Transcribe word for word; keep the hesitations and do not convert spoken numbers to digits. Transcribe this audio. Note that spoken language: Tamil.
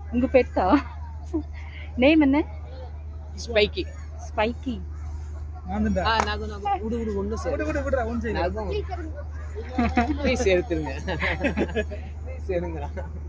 உங்க பெட்டா? நேம் என்ன? ஸ்பைக்கி. ஸ்பைக்கி. நான்டா. ஆ நாகு நாகு. உடு உடு ஒண்ணு சேரு. உடு உடு உடுடா ஒண்ணு சேரு. நாகு. ப்ளீஸ் எடுத்துருங்க. ப்ளீஸ் எடுங்கடா.